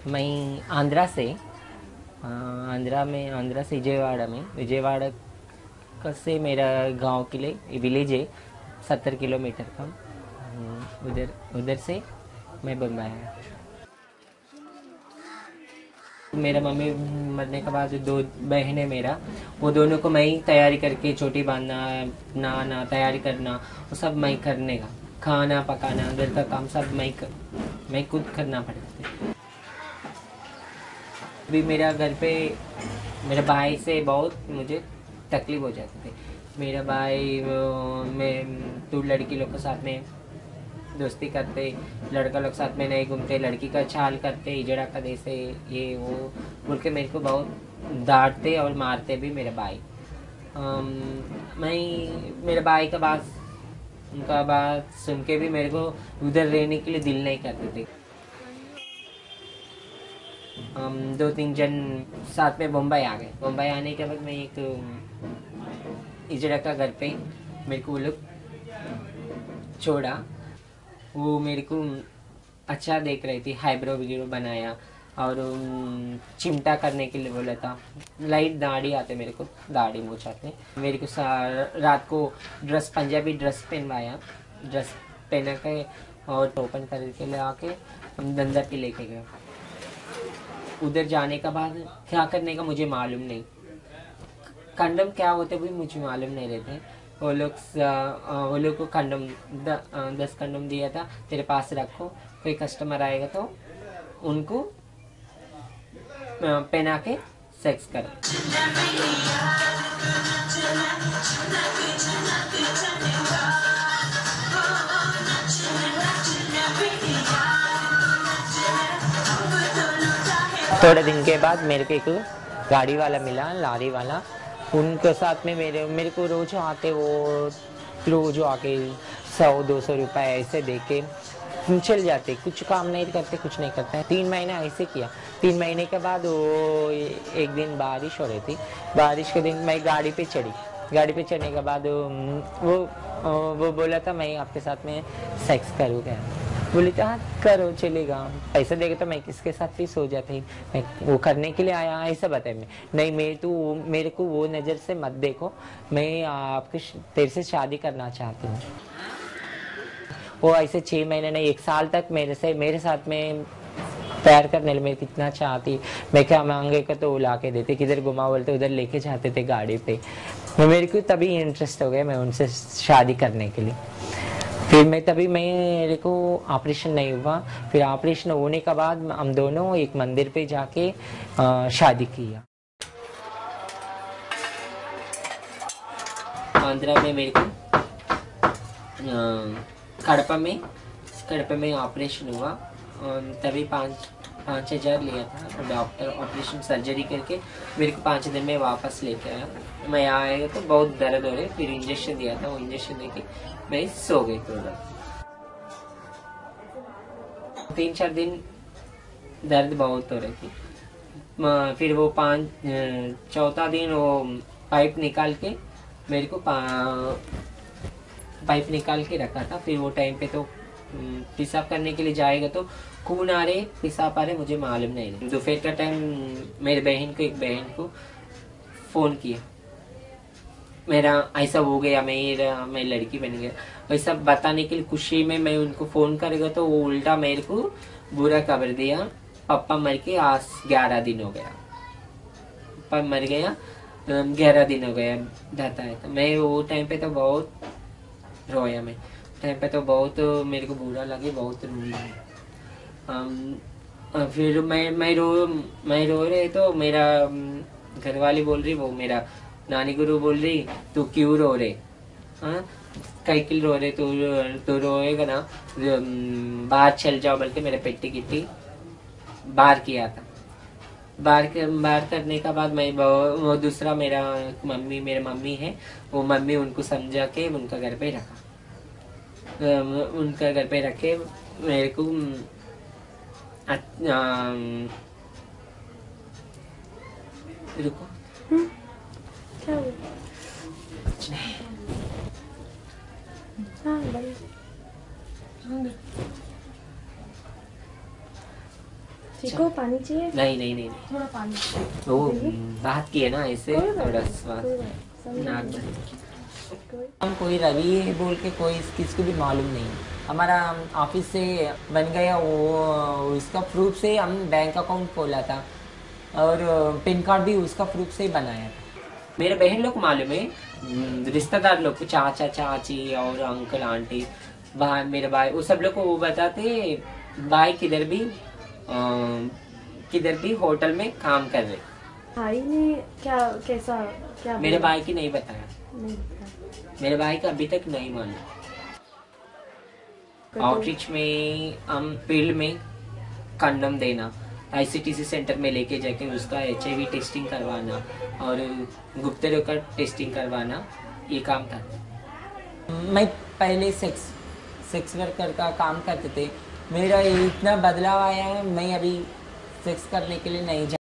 मैं आंध्रा से आंध्रा से विजयवाड़ा से मेरा गांव के लिए विलेज है 70 किलोमीटर का। उधर उधर से मैं बम्बई आया। मेरा मम्मी मरने के बाद दो बहनें मेरा, वो दोनों को मैं ही तैयारी करके चोटी बांधना, नहाना, तैयारी करना, वो सब मैं करने का, खाना पकाना, घर का काम सब मैं खुद करना पड़ता था। अभी मेरा घर पे मेरे भाई से बहुत मुझे तकलीफ हो जाती थी। मेरा भाई मैं तो लड़की लोग के साथ में दोस्ती करते, लड़का लोग साथ में नहीं घूमते, लड़की का छाल करते, इजड़ा का देसे, ये वो बोल के मेरे को बहुत डांटते और मारते भी मेरे भाई। मैं मेरे भाई का बात उनका बात सुन के भी मेरे को उधर रहने के लिए दिल नहीं करते थे। हम दो तीन जन साथ में मुंबई आ गए। मुंबई आने के बाद मैं एक इजड़ा का घर पे मेरे को वो लोग छोड़ा। वो मेरे को अच्छा देख रही थी, हाईब्रो वगैरह बनाया और चिमटा करने के लिए बोला था। लाइट दाढ़ी आते मेरे को, दाढ़ी मूछ आते मेरे को। रात को पंजाबी ड्रेस पहनवाया, ड्रेस पहना के और ओपन करके ले आके हम धंधा पे लेके गए। उधर जाने के बाद क्या करने का मुझे मालूम नहीं, कंडम क्या होते भी मुझे मालूम नहीं रहते। वो लोग को कंडम 10 कंडम दिया था, तेरे पास रखो, कोई कस्टमर आएगा तो उनको पहना के सेक्स करो। थोड़े दिन के बाद मेरे को एक गाड़ी वाला मिला, लारी वाला। उनके साथ में मेरे मेरे को रोज आते, वो रोज आके 100-200 रुपए ऐसे दे के चल जाते, कुछ काम नहीं करते, कुछ नहीं करते। 3 महीने ऐसे किया। 3 महीने के बाद वो एक दिन बारिश हो रही थी, बारिश के दिन मैं गाड़ी पे चढ़ी। गाड़ी पे चढ़ने के बाद वो बोला था मैं आपके साथ में सेक्स करूँगा। बोली तो हाँ करो, चलेगा, पैसा देगा तो मैं किसके साथ भी सो जाती, मैं वो करने के लिए आया ऐसा बताया। मैं नहीं, मेरे को वो नज़र से मत देखो, मैं आपके तेरे से शादी करना चाहती हूँ। वो ऐसे 6 महीने नहीं 1 साल तक मेरे साथ में प्यार करने में कितना चाहती। मैं क्या मांगे का तो वो ला के देते, किधर घुमा बोलते उधर लेके जाते थे गाड़ी पे। मेरे को तभी इंटरेस्ट हो गया मैं उनसे शादी करने के लिए। फिर मेरे को ऑपरेशन नहीं हुआ। फिर ऑपरेशन होने के बाद हम दोनों एक मंदिर पे जाके शादी किया। आंध्रा में मेरे को कड़पा में ऑपरेशन हुआ। तभी 5,000 लिया था डॉक्टर, ऑपरेशन सर्जरी करके मेरे को 5 दिन में वापस लेके आया। मैं आया तो बहुत दर्द हो रहे, फिर इंजेक्शन दिया था, वो इंजेक्शन देके मैं सो गई थोड़ा। 3-4 दिन दर्द बहुत हो रही थी। फिर वो चौथा दिन वो पाइप निकाल के मेरे को पाइप निकाल के रखा था। फिर वो टाइम पे तो पेशाब करने के लिए जाएगा तो खून आ रहे, पेशाब आ रहे, मुझे मालूम नहीं। दोपहर का टाइम एक बहन को फोन किया, मेरा ऐसा हो गया, मैं लड़की बन गया, वैसा बताने के लिए खुशी में मैं उनको फोन करेगा तो वो उल्टा मेरे को बुरा खबर दिया। पापा मर के आज 11 दिन हो गया, पापा मर गया 11 दिन हो गया जाता है। तो मैं वो टाइम पे तो बहुत रोया। मैं टाइम पे तो बहुत मेरे को बुरा लगे, बहुत रोई। फिर मैं रो रहे तो मेरा घरवाली बोल रही, वो मेरा नानी गुरु बोल रही, तू क्यों रो रहे, हाँ कई किल रो रहे, तू रोएगा ना, बाहर चल जाओ, बल्कि मेरे पेटी गिट्टी बाहर किया था। बाहर करने का बाद मैं वो दूसरा मेरे मम्मी है, वो मम्मी उनको समझा के उनका घर पे रखा। उनका घर पे रखे मेरे को रुको क्या हुआ? कुछ नहीं। हाँ भाई चिको पानी चाहिए? नहीं नहीं नहीं थोड़ा पानी। वो बात की है ना ऐसे कोई बात थोड़ा नहीं, स्वाद कोई बात नहीं, नाक समझ में। हम कोई रवि है बोल के कोई किसको भी मालूम नहीं। हमारा ऑफिस से बन गया वो, उसका प्रूफ से हम बैंक अकाउंट खोला था और पिन कार्ड भी उसका प्रूफ से ही बनाया था। मेरे बहन लोग मालूम है, रिश्तेदार लोग को, चाचा चाची और अंकल आंटी, भाई, मेरे भाई, वो सब लोग को वो बताते भाई किधर भी होटल में काम कर रहे। भाई ने क्या कैसा क्या मेरे बोला? भाई की नहीं बताया, नहीं पता। मेरे भाई का अभी तक नहीं मालूम। तो- आउटरीच में हम फील्ड में कंडम देना, आईसीटीसी सेंटर में लेके जाके उसका HIV टेस्टिंग करवाना और गुप्त रोग का टेस्टिंग करवाना, ये काम था। मैं पहले सेक्स वर्कर का काम करते थे। मेरा इतना बदलाव आया है, मैं अभी सेक्स करने के लिए नहीं